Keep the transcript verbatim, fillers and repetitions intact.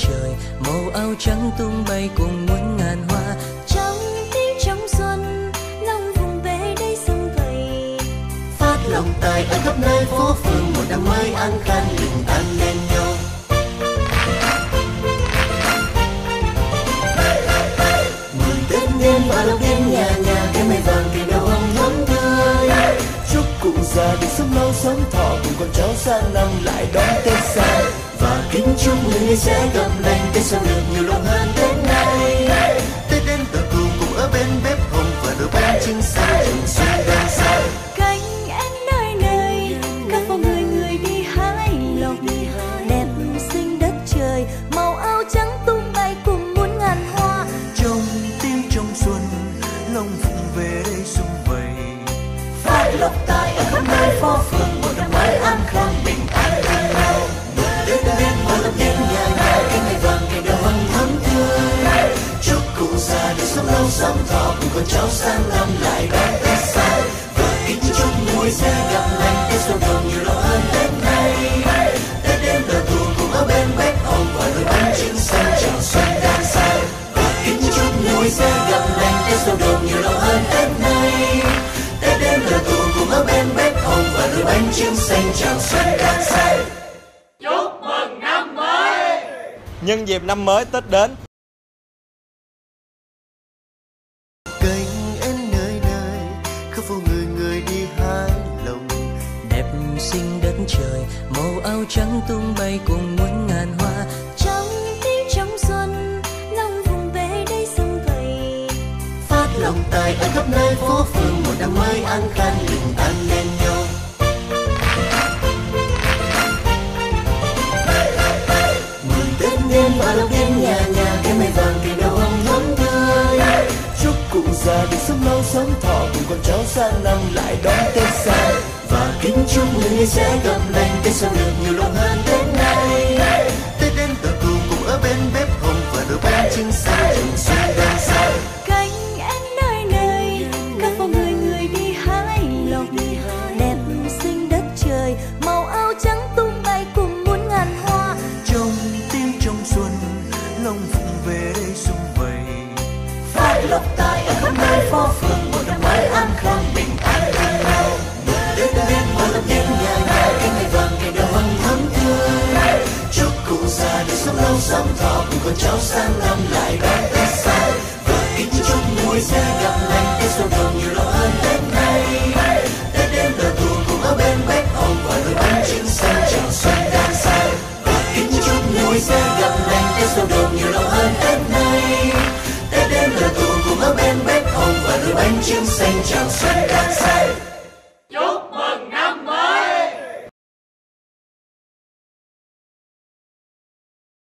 trời, màu áo trắng tung bay cùng muôn ngàn hoa. Trong tiếng trong xuân, lòng vùng về đây sum vầy, phát lòng tài ở khắp nơi phố phường, một năm mới an khang bình an bên nhau. Mừng Tết đến và lòng đến nhà nhà, cái mây vàng cây đào hồng thắm tươi. Chúc cụ già được sống lâu sống thọ, cùng con cháu sang năm lại đón Tết xa. Và kính chúc người sẽ gặp lành, Tết sau được nhiều lòng hơn Tết này. Tết đến tờ cùng cùng ở bên bếp hồng, và đôi bánh trưng xanh trồng xuân đang say. Cánh én nơi nơi, các phố người người đi hái lộc, đẹp xinh đất trời, màu áo trắng tung bay cùng muôn ngàn hoa. Trong tiếng trong xuân, lòng phụng về đây sum vầy, phát lộc tài ở khắp nơi phố phường, một năm mới an khang bình an bên nhau. Tết đến và lòng đến nhà nhà, cái ngày vàng cây đào hồng thắm tươi. Chúc cụ già được sống lâu sống thọ, cùng con cháu sang năm lại đón Tết xa. Và kính chúc người sẽ gặp lành, Tết sau đồng nhiều lo hơn Tết này. Tết đến là tù cùng ở bên bếp hồng, và đôi bánh trưng xanh chào xuân đang say. Và kính chúc người sẽ gặp lành, Tết sau đồng nhiều lo hơn Tết này. Tết đến là tù cùng ở bên bếp hồng, và đôi bánh trưng xanh chào xuân đang say. Chúc mừng năm mới. Nhân dịp năm mới Tết đến, Cánh én nơi nơi, khắp phố người người đi hái lộc, đẹp xinh đất trời, màu áo trắng tung bay cùng muôn ngàn hoa. Trong tiếng trong xuân, lòng vùng về đây sum vầy, phát lòng tài ở khắp nơi phố phường, một năm mới an khang bình an bên nhau. Mừng Tết đến và lòng đến nhà nhà, cái mây vàng cây đào hồng thắm tươi. Chúc cụ già được sống lâu sống thọ, cùng con cháu sang năm lại đón Tết xa. Và kính chúc người sẽ gặp lành, Tết sau được nhiều lòng hơn Tết này. Tết đến tờ cùng cùng ở bên bếp hồng, và đôi bánh trưng xanh trồng xuân đang say. cánh én nơi nơi, các phố người người đi hái lộc, đẹp xinh đất trời, màu áo trắng tung bay cùng muôn ngàn hoa. Trong tiếng trong xuân, lòng phụng về đây sum vầy, phát lộc tài ở khắp nơi phố phường, một năm mới an khang bình an bên nhau. Tết đến và lòng đến nhà nhà, cái ngày vàng cây đào hồng thắm tươi. Chúc cụ già được sống lâu sống thọ, cùng con cháu sang năm lại đón Tết xa. Và kính chúc người sẽ gặp lành, Tết sau đồng nhiều lo hơn Tết này. Tết đến là tù cùng ở bên bếp hồng, và đôi bánh trưng xanh chào xuân đang say. Và kính chúc người sẽ gặp lành, Tết sau đồng nhiều lo hơn Tết này. Tết đến là tù cùng ở bên bếp hồng, và đôi bánh trưng xanh chào xuân đang say.